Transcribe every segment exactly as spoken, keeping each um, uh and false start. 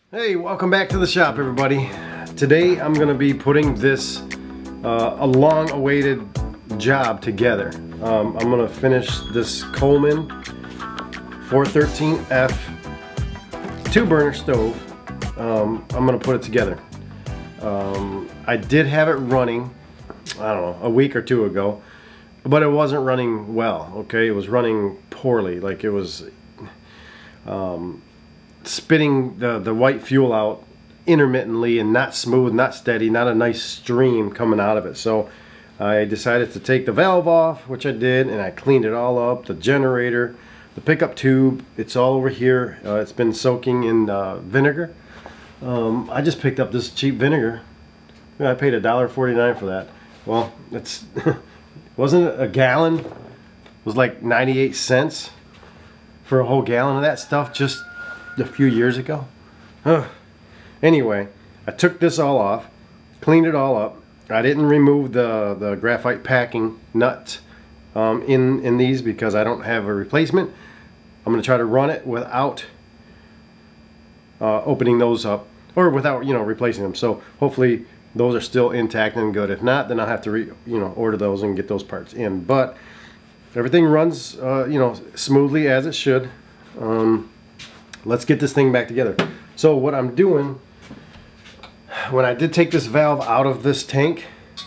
Hey, welcome back to the shop, everybody. Today I'm going to be putting this uh, a long-awaited job together. Um, I'm going to finish this Coleman four thirteen F two-burner stove. Um, I'm going to put it together. Um, I did have it running, I don't know, a week or two ago, but it wasn't running well. Okay, it was running poorly. Like it was. Um, spitting the, the white fuel out intermittently and not smooth, not steady, not a nice stream coming out of it. So I decided to take the valve off, which I did, and I cleaned it all up. The generator, the pickup tube, it's all over here. Uh, it's been soaking in uh, vinegar. Um, I just picked up this cheap vinegar. I paid a dollar forty-nine for that. Well, it's wasn't it a gallon? It was like ninety-eight cents for a whole gallon of that stuff just a few years ago. Ugh. Anyway, I took this all off, cleaned it all up. I didn't remove the the graphite packing nut um, in in these because I don't have a replacement. I'm going to try to run it without uh, opening those up, or without you know replacing them. So hopefully those are still intact and good. If not, then I'll have to re, you know order those and get those parts in. But everything runs uh, you know smoothly as it should. Um, Let's get this thing back together. So what I'm doing, when I did take this valve out of this tank,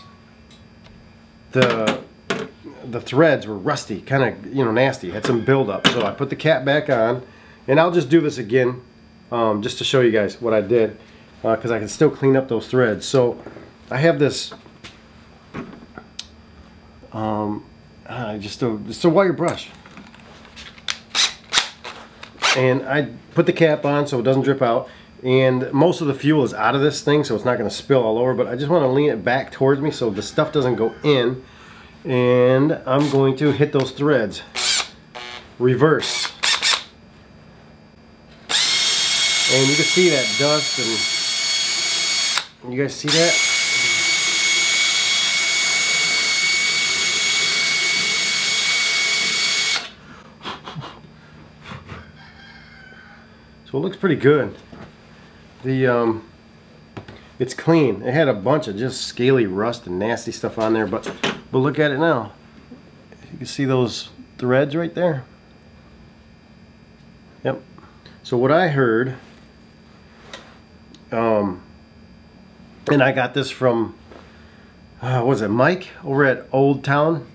the the threads were rusty, kind of you know nasty, had some buildup. So I put the cap back on, and I'll just do this again, um, just to show you guys what I did, because uh, I can still clean up those threads. So I have this, um, uh, just a just a wire brush. And I put the cap on so it doesn't drip out, and most of the fuel is out of this thing, so it's not going to spill all over, but I just want to lean it back towards me so the stuff doesn't go in. And I'm going to hit those threads reverse, and you can see that dust, and you guys see that? So it looks pretty good. The um, it's clean. It had a bunch of just scaly rust and nasty stuff on there, but but look at it now. You can see those threads right there. Yep. So what I heard, um, and I got this from uh, what was it, Mike over at Old Town,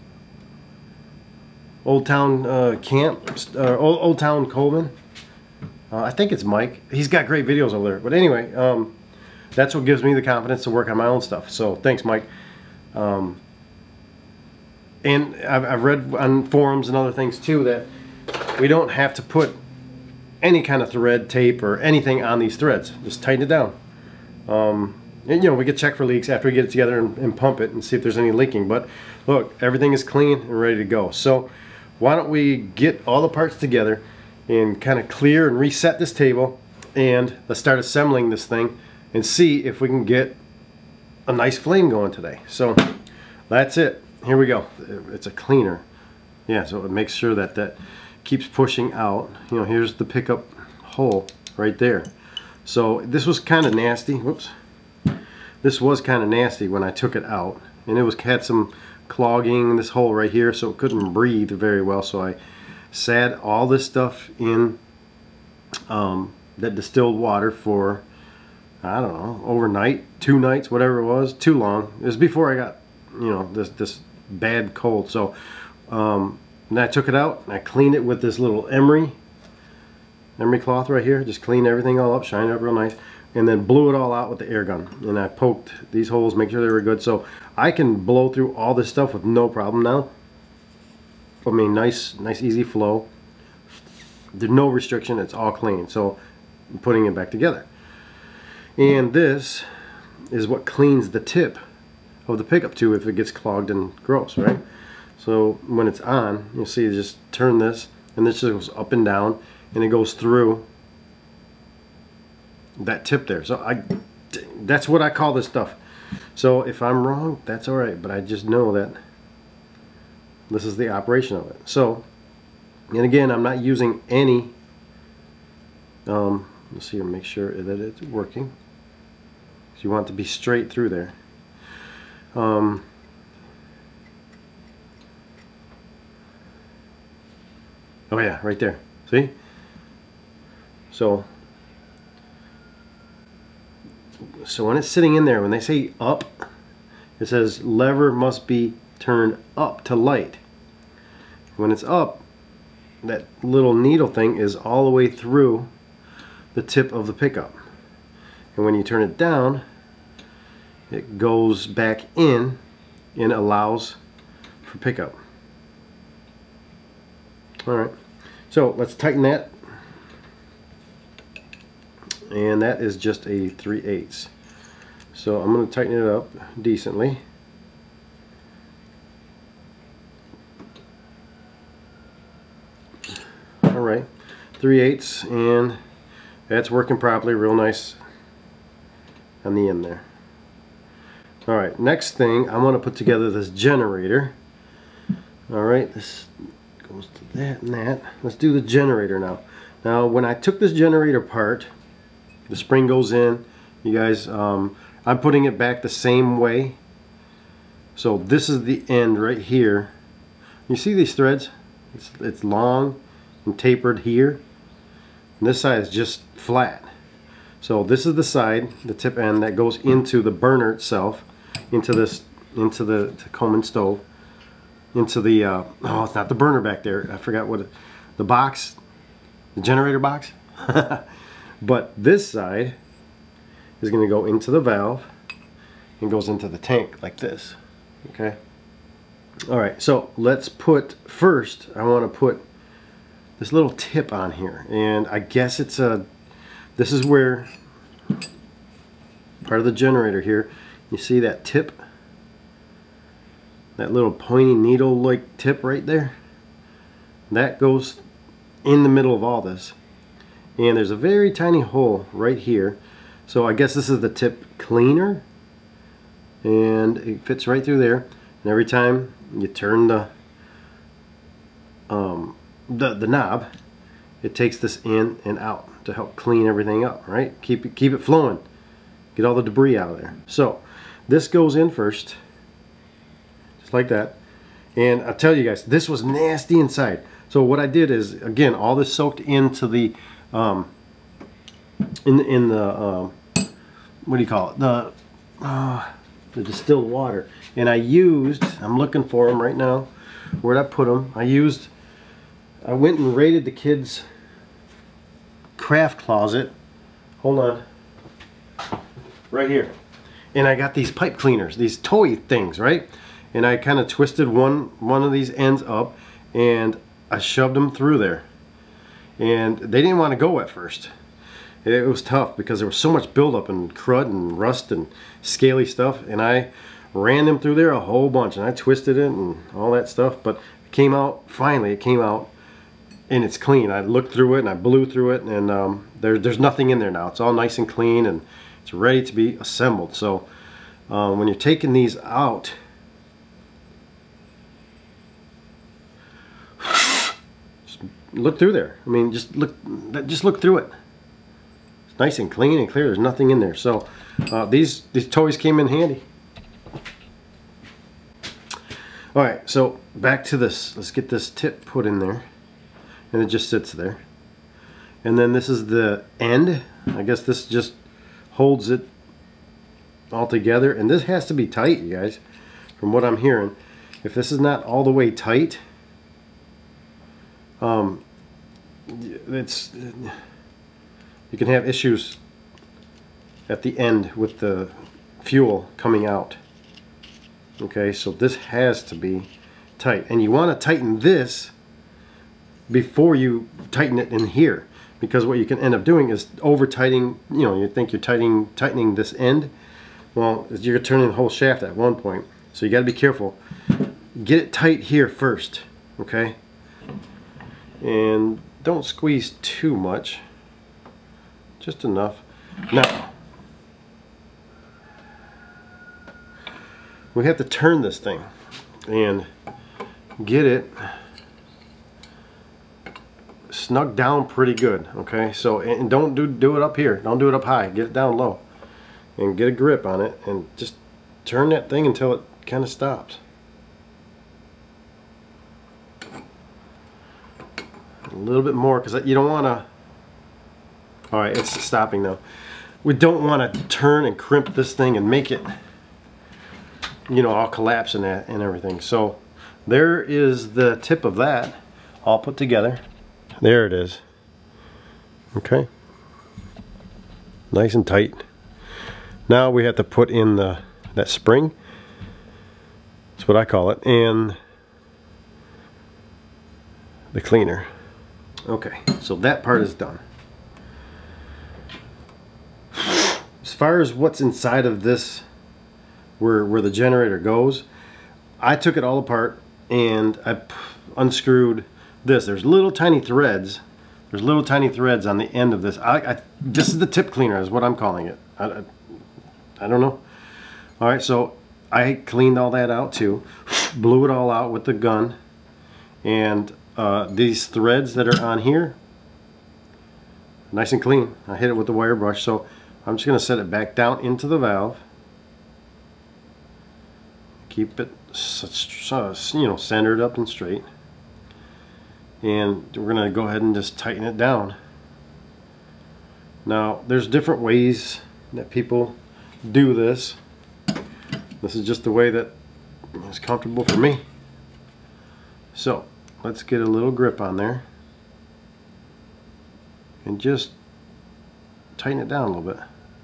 Old Town uh, Camp, uh, Old, Old Town Coleman. Uh, I think it's Mike. He's got great videos over there. But anyway, um, that's what gives me the confidence to work on my own stuff. So thanks, Mike. Um, and I've, I've read on forums and other things too that we don't have to put any kind of thread, tape, or anything on these threads. Just tighten it down. Um, and, you know, we could check for leaks after we get it together and, and pump it and see if there's any leaking. But look, everything is clean and ready to go. So why don't we get all the parts together and kind of clear and reset this table, and let's start assembling this thing and see if we can get a nice flame going today. So that's it. Here we go. It's a cleaner. Yeah, so it makes sure that that keeps pushing out. You know, here's the pickup hole right there. So this was kind of nasty. Whoops. This was kind of nasty when I took it out, and it was had some clogging in this hole right here, so it couldn't breathe very well. So I sat all this stuff in um, that distilled water for, I don't know, overnight, two nights, whatever it was, too long. It was before I got, you know, this this bad cold. So um, then I took it out and I cleaned it with this little emery, emery cloth right here. Just cleaned everything all up, shined it up real nice, and then blew it all out with the air gun. And I poked these holes, make sure they were good. So I can blow through all this stuff with no problem now. I mean, nice, nice, easy flow. There's no restriction. It's all clean. So I'm putting it back together. And this is what cleans the tip of the pickup tube if it gets clogged and gross, right? So when it's on, you'll see, you just turn this, and this just goes up and down, and it goes through that tip there. So I, that's what I call this stuff. So if I'm wrong, that's all right. But I just know that this is the operation of it. So, and again, I'm not using any um, You'll see and make sure that it's working. So you want it to be straight through there. Um, oh yeah, right there. See? So, so when it's sitting in there, when they say up, it says lever must be turned up to light. When it's up, that little needle thing is all the way through the tip of the pickup. And when you turn it down, it goes back in and allows for pickup. Alright, so let's tighten that. And that is just a three eighths. So I'm going to tighten it up decently. Alright, three eighths, and that's working properly, real nice on the end there. Alright, next thing, I want to put together this generator. Alright, this goes to that and that. Let's do the generator now. Now, when I took this generator apart, the spring goes in. You guys, um, I'm putting it back the same way. So this is the end right here. You see these threads? It's, it's long and tapered here. And this side is just flat. So this is the side, the tip end that goes into the burner itself, into this, into the, the Coleman stove, into the uh, oh, it's not the burner back there. I forgot what it, the box, the generator box. But this side is going to go into the valve and goes into the tank like this. Okay. All right. So let's put first. I want to put this little tip on here, and I guess it's a. This is where part of the generator here. You see that tip? That little pointy needle-like tip right there? That goes in the middle of all this. And there's a very tiny hole right here. So I guess this is the tip cleaner. And it fits right through there. And every time you turn the um, the, the knob, it takes this in and out to help clean everything up, right? Keep it, keep it flowing. Get all the debris out of there. So this goes in first. Just like that. And I'll tell you guys, this was nasty inside. So what I did is, again, all this soaked into the um, in in the uh, what do you call it? The uh, the distilled water. And I used. I'm looking for them right now. Where'd I put them? I used. I went and raided the kids' craft closet. Hold on. Right here. And I got these pipe cleaners, these toy things, right? And I kind of twisted one one of these ends up, and I shoved them through there. And they didn't want to go at first. It was tough because there was so much buildup and crud and rust and scaly stuff, and I ran them through there a whole bunch, and I twisted it and all that stuff, but it came out, finally it came out, and it's clean. I looked through it and I blew through it, and um, there, there's nothing in there now. It's all nice and clean, and it's ready to be assembled. So um, when you're taking these out, look through there. I mean, just look, just look through it. It's nice and clean and clear. There's nothing in there. So uh, these these toys came in handy. All right, so back to this. Let's get this tip put in there, and it just sits there. And then this is the end. I guess this just holds it all together. And this has to be tight, you guys. From what I'm hearing, if this is not all the way tight, um, it's you can have issues at the end with the fuel coming out. Okay, so this has to be tight, and you want to tighten this before you tighten it in here, because what you can end up doing is over tightening. You know, you think you're tightening tightening this end. Well, you're turning the whole shaft at one point, so you got to be careful. Get it tight here first, okay? And don't squeeze too much, just enough. Now we have to turn this thing and get it snug down pretty good. Okay, so and don't do do it up here. Don't do it up high. Get it down low, and get a grip on it, and just turn that thing until it kind of stops. A little bit more, because you don't want to. All right, it's stopping now. We don't want to turn and crimp this thing and make it, you know, all collapse and that and everything. So there is the tip of that all put together. There it is. Okay, nice and tight. Now we have to put in the that spring. That's what I call it, and the cleaner. Okay, so that part is done. As far as what's inside of this, where where the generator goes, I took it all apart and I unscrewed this. There's little tiny threads. There's little tiny threads on the end of this. I, I this is the tip cleaner, is what I'm calling it. I, I, I don't know. All right, so I cleaned all that out too, blew it all out with the gun, and uh, these threads that are on here, nice and clean. I hit it with the wire brush, so I'm just going to set it back down into the valve. Keep it, you know, centered up and straight. And we're going to go ahead and just tighten it down. Now, there's different ways that people do this. This is just the way that is comfortable for me. So, let's get a little grip on there. And just tighten it down a little bit.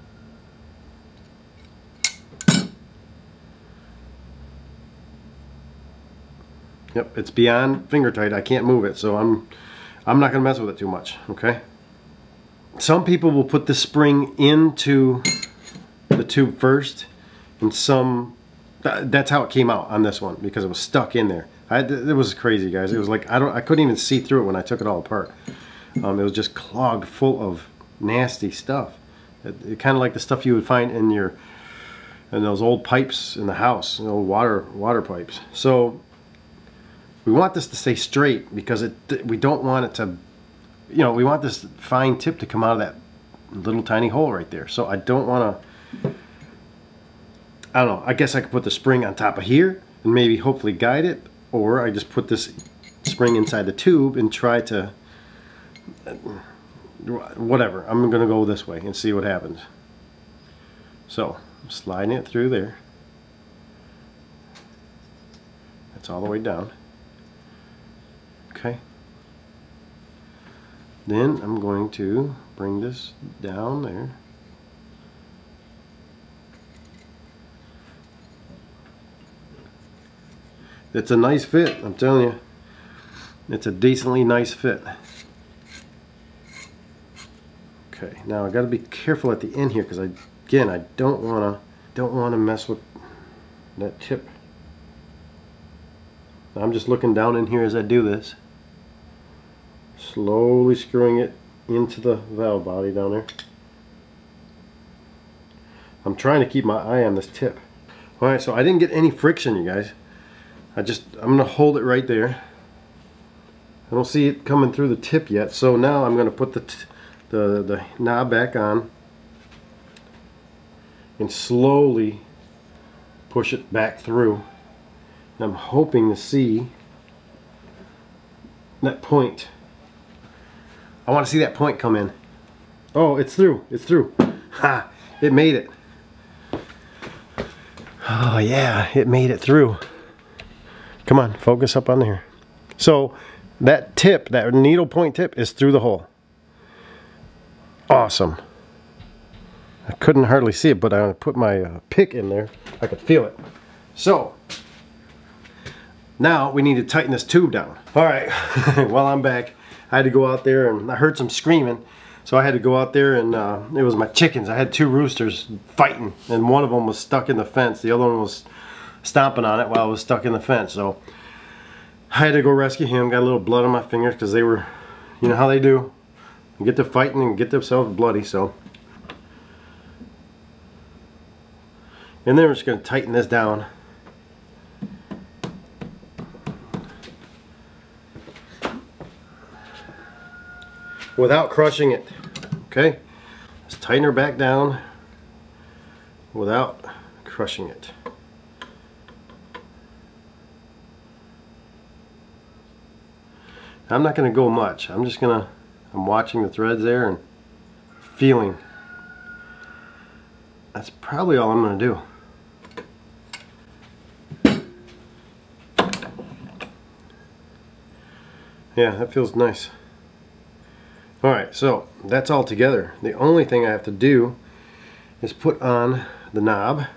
Yep, it's beyond finger tight. I can't move it, so I'm I'm not gonna mess with it too much. Okay. Some people will put the spring into the tube first, and some th that's how it came out on this one, because it was stuck in there. I, it was crazy, guys. It was like I don't I couldn't even see through it when I took it all apart. Um, it was just clogged full of nasty stuff. It, it kind of like the stuff you would find in your in those old pipes in the house, you know, water water pipes. So we want this to stay straight, because it we don't want it to, you know, we want this fine tip to come out of that little tiny hole right there. So I don't want to, I don't know, I guess I could put the spring on top of here and maybe hopefully guide it, or I just put this spring inside the tube and try to, whatever. I'm going to go this way and see what happens. So I'm sliding it through there. That's all the way down. Okay. Then I'm going to bring this down there. It's a nice fit, I'm telling you. It's a decently nice fit. Okay, now I got to be careful at the end here, because I, again, I don't want to don't want to mess with that tip. I'm just looking down in here as I do this. Slowly screwing it into the valve body down there. I'm trying to keep my eye on this tip. Alright, so I didn't get any friction, you guys. I just, I'm going to hold it right there. I don't see it coming through the tip yet, so now I'm going to put the, t the, the knob back on and slowly push it back through. And I'm hoping to see that point. I want to see that point come in. Oh, it's through. It's through. Ha! It made it. Oh yeah, it made it through. Come on, focus up on here. So that tip, that needle point tip, is through the hole. Awesome. I couldn't hardly see it, but I put my uh, pick in there. I could feel it. So now we need to tighten this tube down. All right, while I'm back, I had to go out there, and I heard some screaming, so I had to go out there, and uh, it was my chickens. I had two roosters fighting, and one of them was stuck in the fence. The other one was stomping on it while I was stuck in the fence. So I had to go rescue him. Got a little blood on my fingers because they were, you know how they do, they get to fighting and get themselves bloody. So, and then we're just going to tighten this down. without crushing it. Okay, let's tighten her back down without crushing it. I'm not going to go much. I'm just going to, I'm watching the threads there and feeling. That's probably all I'm going to do. Yeah, that feels nice. Alright, so that's all together. The only thing I have to do is put on the knob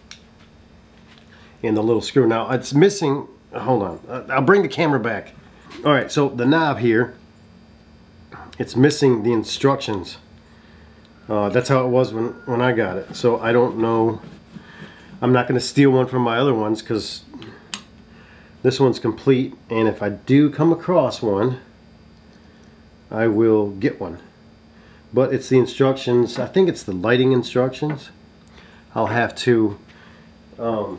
and the little screw. Now it's missing, hold on, I'll bring the camera back. Alright, so the knob here, it's missing the instructions. Uh, that's how it was when, when I got it. So I don't know, I'm not going to steal one from my other ones because this one's complete, and if I do come across one, I will get one. But it's the instructions, I think it's the lighting instructions. I'll have to um,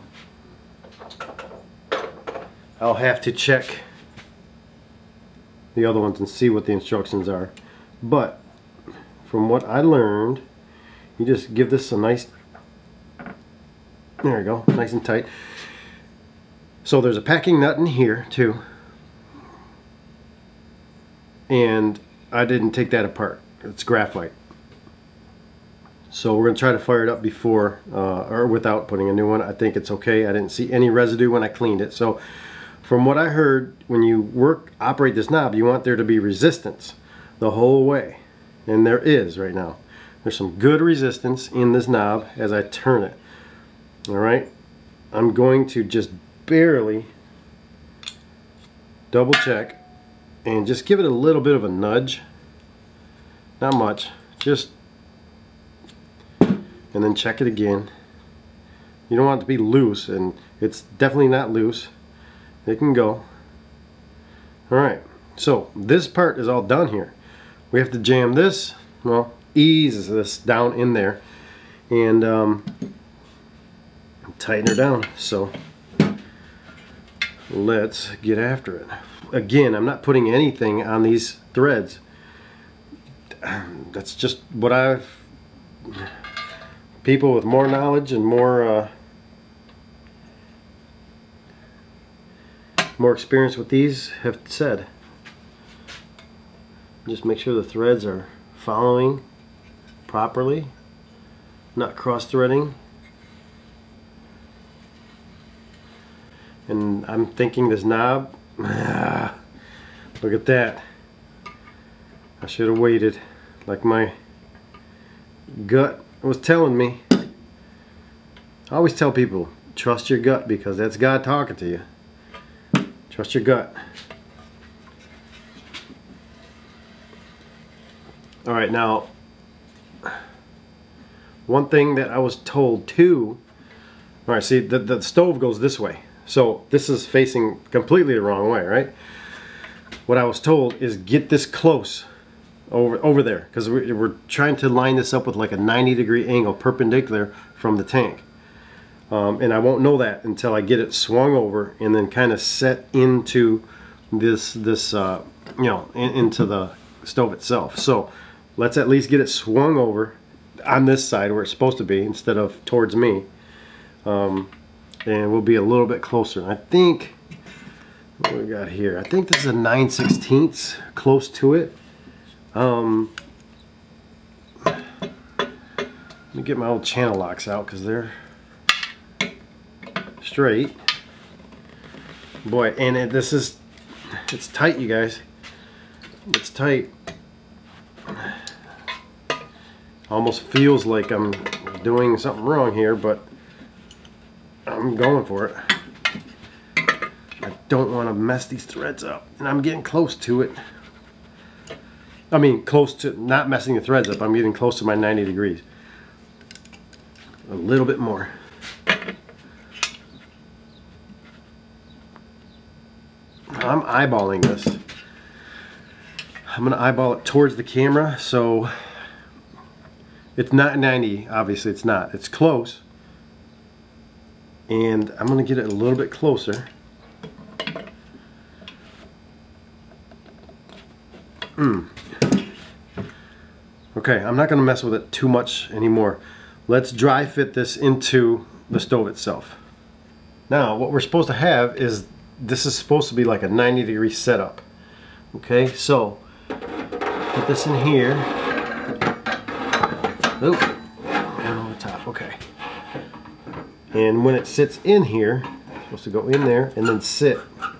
I'll have to check the other ones and see what the instructions are. But from what I learned, you just give this a nice, there we go, nice and tight. So there's a packing nut in here too, and I didn't take that apart. It's graphite. So we're going to try to fire it up before uh, or without putting a new one. I think it's okay. I didn't see any residue when I cleaned it. So from what I heard, when you work operate this knob, you want there to be resistance the whole way, and there is right now. There's some good resistance in this knob as I turn it. Alright, I'm going to just barely double check and just give it a little bit of a nudge, not much, just, and then check it again. You don't want it to be loose, and it's definitely not loose. It can go. Alright, so this part is all done here. We have to jam this, well, ease this down in there and um, tighten her down. So let's get after it. Again, I'm not putting anything on these threads. That's just what I've, people with more knowledge and more uh, more experience with these have said. Just make sure the threads are following properly, not cross-threading. And I'm thinking this knob, ah, look at that. I should have waited, like my gut was telling me. I always tell people, trust your gut, because that's God talking to you. Trust your gut. Alright, now one thing that I was told too, alright, see the, the stove goes this way, so this is facing completely the wrong way, right? What I was told is get this close over over there, because we're, we're trying to line this up with like a ninety degree angle perpendicular from the tank. Um, and I won't know that until I get it swung over and then kind of set into this this uh, you know, in, into the stove itself. So let's at least get it swung over on this side where it's supposed to be instead of towards me, um, and we'll be a little bit closer. And I think what we got here, I think this is a nine sixteenths, close to it. Um, let me get my old channel locks out because they're straight. Boy, and it, this is, it's tight, you guys. It's tight. Almost feels like I'm doing something wrong here, but I'm going for it. I don't want to mess these threads up, and I'm getting close to it. I mean, close to not messing the threads up. I'm getting close to my ninety degrees. A little bit more. I'm eyeballing this. I'm going to eyeball it towards the camera, so it's not ninety, obviously it's not. It's close. And I'm going to get it a little bit closer. Mm. Okay, I'm not going to mess with it too much anymore. Let's dry fit this into the stove itself. Now, what we're supposed to have is, this is supposed to be like a ninety degree setup. Okay, so put this in here. Oop, and on the top, okay. And when it sits in here, it's supposed to go in there and then sit.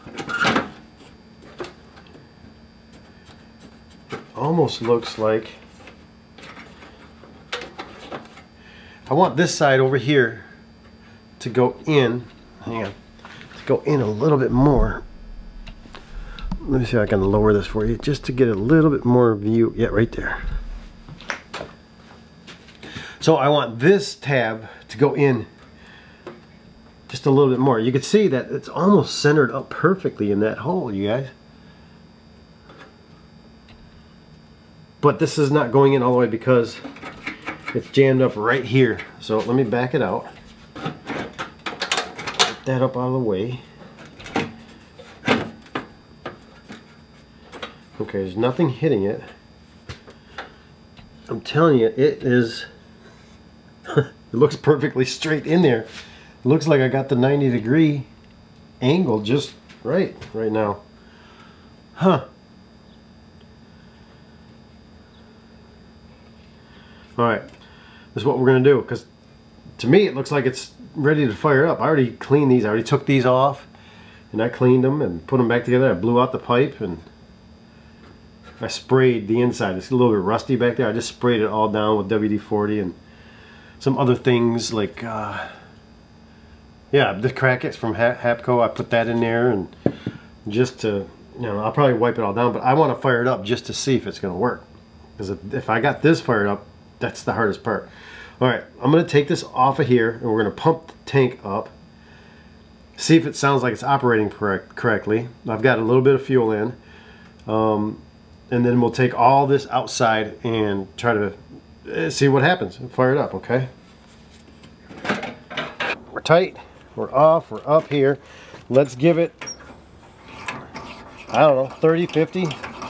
It almost looks like, I want this side over here to go in. Hang on, to go in a little bit more. Let me see if I can lower this for you just to get a little bit more view. Yeah, right there. So I want this tab to go in just a little bit more. You can see that it's almost centered up perfectly in that hole, you guys. But this is not going in all the way because it's jammed up right here. So let me back it out. Get that up out of the way. Okay, there's nothing hitting it. I'm telling you, it is, it looks perfectly straight in there. It looks like I got the ninety degree angle just right, right now. Huh. Alright, this is what we're going to do, because to me it looks like it's ready to fire up. I already cleaned these, I already took these off, and I cleaned them and put them back together. I blew out the pipe and I sprayed the inside. It's a little bit rusty back there. I just sprayed it all down with W D forty and some other things like, uh, yeah, the crackets from Hapco. I put that in there, and just to, you know, I'll probably wipe it all down, but I want to fire it up just to see if it's going to work. Because if, if I got this fired up, that's the hardest part. Alright, I'm going to take this off of here, and we're going to pump the tank up. See if it sounds like it's operating correct, correctly. I've got a little bit of fuel in. Um, and then we'll take all this outside and try to see what happens and fire it up, okay? We're tight, we're off, we're up here. Let's give it, I don't know, thirty, fifty.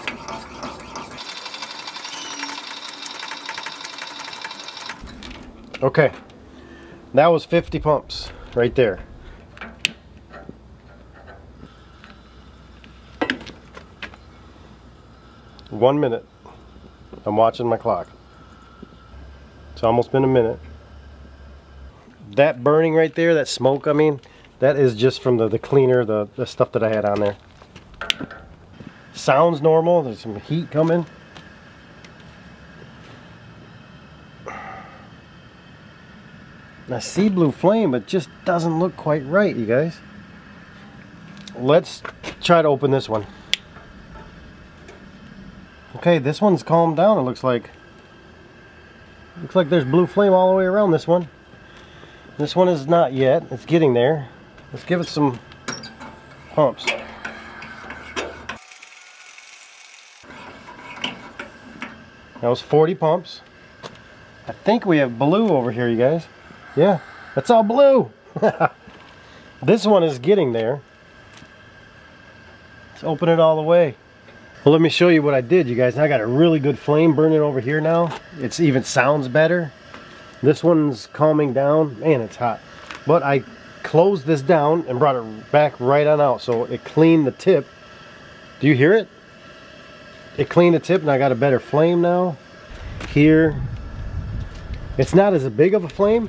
Okay, that was fifty pumps right there. One minute. I'm watching my clock. It's almost been a minute. That burning right there, that smoke, I mean, that is just from the, the cleaner, the, the stuff that I had on there. Sounds normal. There's some heat coming. I see blue flame, but it just doesn't look quite right, you guys. Let's try to open this one. Okay, this one's calmed down, it looks like. Looks like there's blue flame all the way around this one. This one is not yet. It's getting there. Let's give it some pumps. That was forty pumps. I think we have blue over here, you guys. Yeah, that's all blue. This one is getting there. Let's open it all the way. Well, let me show you what I did, you guys. I got a really good flame burning over here now. It's even sounds better. This one's calming down. Man, it's hot. But I closed this down and brought it back right on out, so it cleaned the tip. Do you hear it? It cleaned the tip, and I got a better flame now. Here, it's not as big of a flame.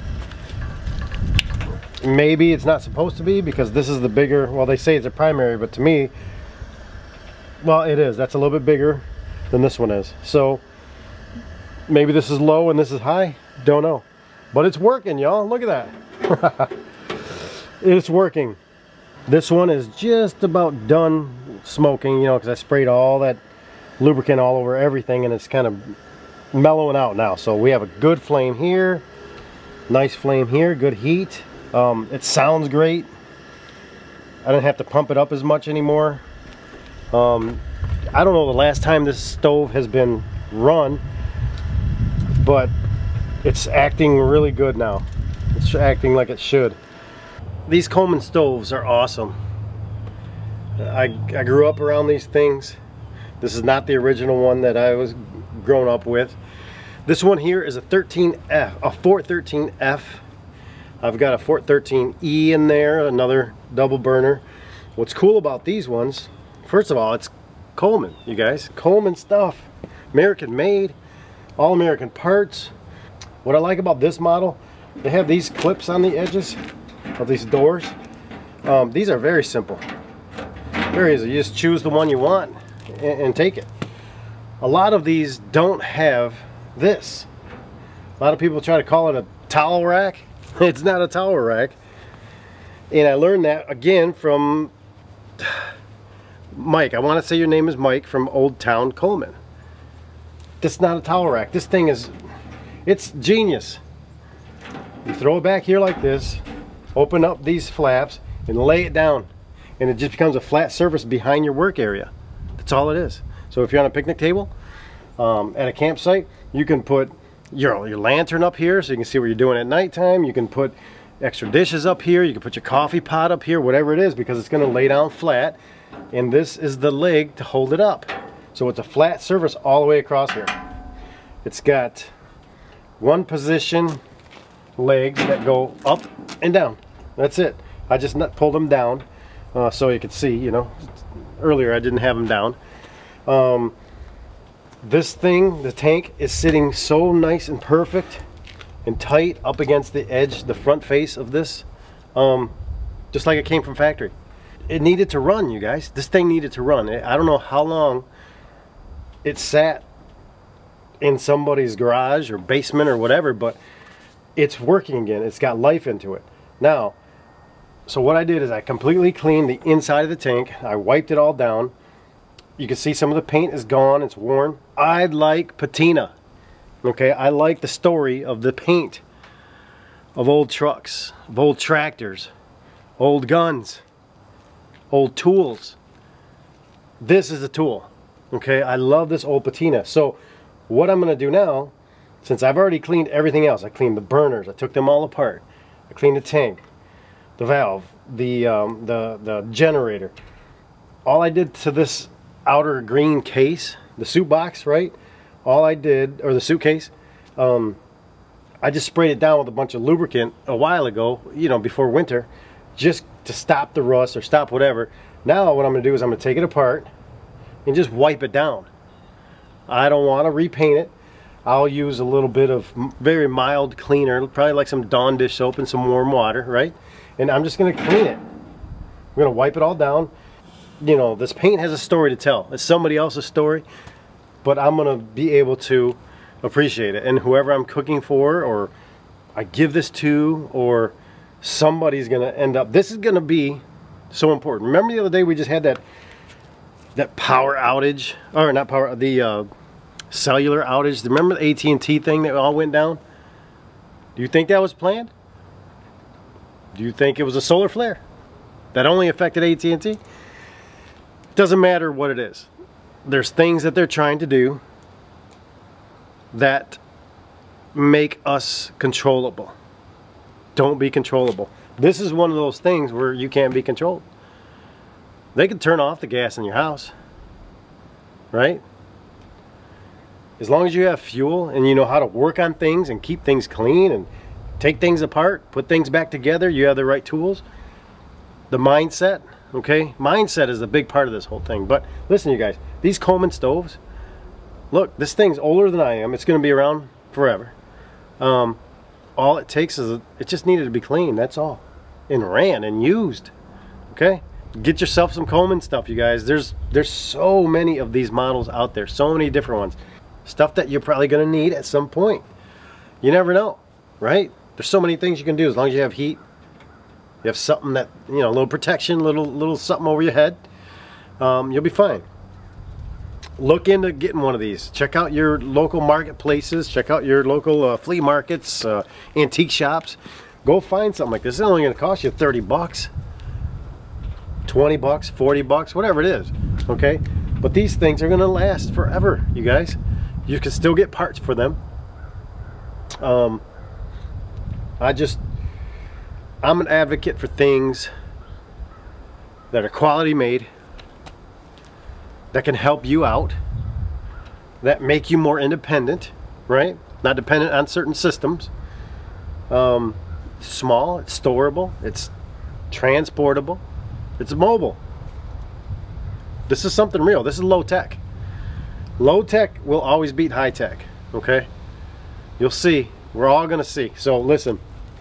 Maybe it's not supposed to be because this is the bigger, well, they say it's a primary, but to me, well, it is. That's a little bit bigger than this one is. So maybe this is low and this is high. Don't know. But it's working, y'all. Look at that. It's working. This one is just about done smoking, you know, because I sprayed all that lubricant all over everything, and it's kind of mellowing out now. So we have a good flame here. Nice flame here. Good heat. Um, it sounds great. I don't have to pump it up as much anymore. Um, I don't know the last time this stove has been run, but it's acting really good now. It's acting like it should. These Coleman stoves are awesome. I, I grew up around these things. This is not the original one that I was grown up with. This one here is a thirteen F, a four thirteen F. I've got a four thirteen E in there, another double burner. What's cool about these ones, first of all, it's Coleman, you guys. Coleman stuff, American made, all American parts. What I like about this model, they have these clips on the edges of these doors. Um, these are very simple, very easy. You just choose the one you want and, and take it. A lot of these don't have this. A lot of people try to call it a towel rack. It's not a towel rack. And I learned that again from Mike. I want to say your name is Mike from Old Town Coleman. This is not a towel rack. This thing is, it's genius. You throw it back here like this, open up these flaps and lay it down, and it just becomes a flat surface behind your work area. That's all it is. So if you're on a picnic table um, at a campsite, you can put your, your lantern up here so you can see what you're doing at nighttime. You can put extra dishes up here. You can put your coffee pot up here, whatever it is, because it's going to lay down flat. And this is the leg to hold it up. So it's a flat surface all the way across here. It's got one position legs that go up and down. That's it. I just pulled them down uh, so you could see, you know. Earlier I didn't have them down. Um, this thing, the tank, is sitting so nice and perfect and tight up against the edge, the front face of this, um, just like it came from factory. It needed to run, you guys. This thing needed to run. I don't know how long it sat in somebody's garage or basement or whatever, but it's working again. It's got life into it. Now, so what I did is I completely cleaned the inside of the tank. I wiped it all down. You can see some of the paint is gone. It's worn. I like patina. Okay, I like the story of the paint of old trucks, of old tractors, old guns, old tools. This is a tool. Okay, I love this old patina. So what I'm going to do now, since I've already cleaned everything else, I cleaned the burners, I took them all apart, I cleaned the tank, the valve, the um, the the generator. All I did to this outer green case, the suit box, right? All I did, or the suitcase, um, I just sprayed it down with a bunch of lubricant a while ago, you know, before winter, just to stop the rust or stop whatever. Now what I'm going to do is I'm going to take it apart and just wipe it down. I don't want to repaint it. I'll use a little bit of very mild cleaner, probably like some Dawn dish soap and some warm water, right? And I'm just going to clean it. I'm going to wipe it all down. You know, this paint has a story to tell. It's somebody else's story, but I'm going to be able to appreciate it. And whoever I'm cooking for, or I give this to, or somebody's going to end up, this is going to be so important. Remember the other day we just had that that power outage, or not power, the uh, cellular outage. Remember the A T and T thing that all went down? Do you think that was planned? Do you think it was a solar flare that only affected A T and T? Doesn't matter what it is. There's things that they're trying to do that make us controllable. Don't be controllable. This is one of those things where you can't be controlled. They can turn off the gas in your house, right? As long as you have fuel and you know how to work on things and keep things clean and take things apart, put things back together, you have the right tools. The mindset, okay? Mindset is a big part of this whole thing. But listen, you guys, these Coleman stoves, look, this thing's older than I am. It's going to be around forever. Um, all it takes is, a, it just needed to be cleaned, that's all. And ran and used, okay? Get yourself some Coleman stuff, you guys. There's there's so many of these models out there, so many different ones. Stuff that you're probably going to need at some point. You never know, right? There's so many things you can do as long as you have heat. You have something that, you know, a little protection, little little something over your head. Um, you'll be fine. Look into getting one of these. Check out your local marketplaces. Check out your local uh, flea markets, uh, antique shops. Go find something like this. It's only going to cost you thirty bucks. twenty bucks, forty bucks, whatever it is, okay? But these things are gonna last forever, you guys. You can still get parts for them. Um, I just, I'm an advocate for things that are quality made, that can help you out, that make you more independent, right? not dependent on certain systems. Um, small, it's storable, it's transportable, it's mobile. This is something real. This is low tech. Low tech will always beat high tech, okay? You'll see. We're all gonna see. So listen,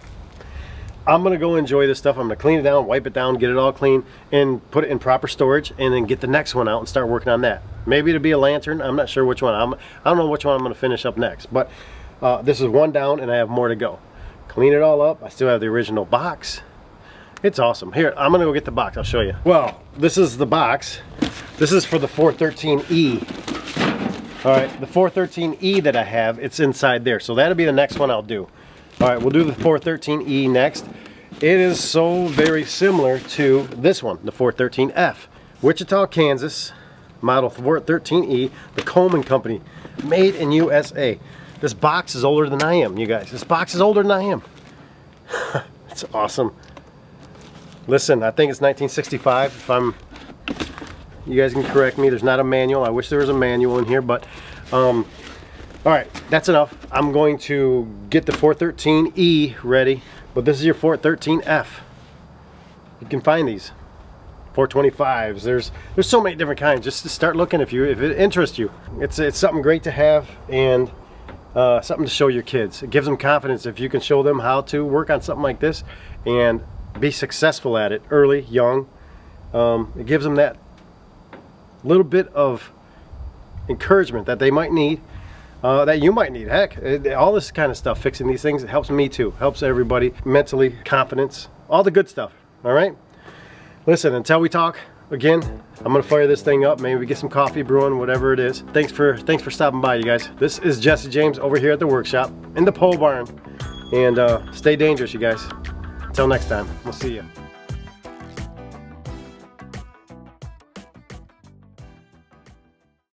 I'm gonna go enjoy this stuff. I'm gonna clean it down, wipe it down, get it all clean, and put it in proper storage, and then get the next one out and start working on that. Maybe it'll be a lantern. I'm not sure which one. I'm, I don't know which one I'm gonna finish up next, but uh, this is one down and I have more to go. Clean it all up. I still have the original box. It's awesome. Here, I'm gonna go get the box. I'll show you. Well, this is the box. This is for the four thirteen E. All right, the four thirteen E that I have, it's inside there. So that'll be the next one I'll do. All right, we'll do the four thirteen E next. It is so very similar to this one, the four thirteen F. Wichita, Kansas, model four thirteen E, the Coleman company, made in U S A. This box is older than I am, you guys. This box is older than I am. It's awesome. Listen, I think it's nineteen sixty-five, if I'm, you guys can correct me. There's not a manual. I wish there was a manual in here, but um, all right, that's enough. I'm going to get the four thirteen E ready, but this is your four thirteen F. You can find these four twenty-fives. There's there's so many different kinds. Just to start looking if you if it interests you. It's it's something great to have, and uh, something to show your kids. It gives them confidence if you can show them how to work on something like this and be successful at it early, young. Um, it gives them that little bit of encouragement that they might need, uh, that you might need. Heck, it, all this kind of stuff, fixing these things, it helps me too. Helps everybody mentally, confidence, all the good stuff. All right. Listen, until we talk again, I'm gonna fire this thing up. Maybe we get some coffee brewing, whatever it is. Thanks for thanks for stopping by, you guys. This is Jesse James over here at the workshop in the pole barn, and uh, stay dangerous, you guys. Until next time, we'll see you.